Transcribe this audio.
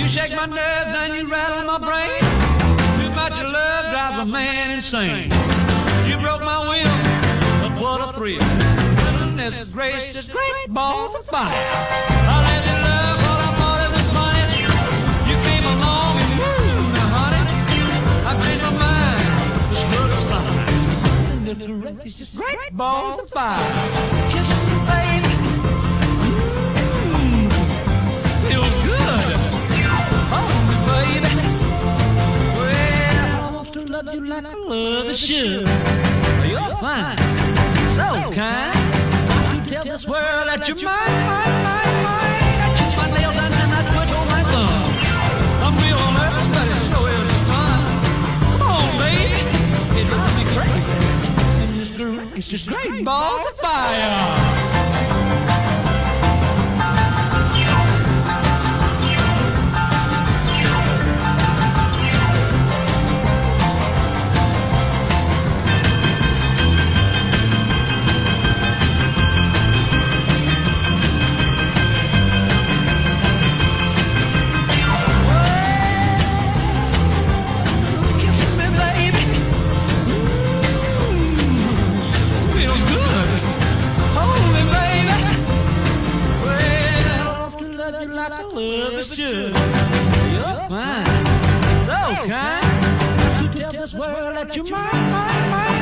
You shake my nerves and you rattle my brain. Too much of love drives a man insane. You broke my will, but what a thrill. Goodness gracious, great balls of fire. I let you love what I thought it was funny. You came along and moved me, honey. I've changed my mind, the screw is fine. Goodness gracious, great balls of fire. Kisses me, baby. Feels good. Hold me, baby. Well, I want to love you like I love you should. You're fine, so kind. You tell this world that you're mine, mine, mine, mine. I chew my nails and then I twitch on my thumb. I'm real nervous, but it sure is fun. Come on, baby, it drives me crazy. And this groove is just great balls of fire. Like I love is good. You're fine, so kind. You tell this world that you're mine, mine, mine.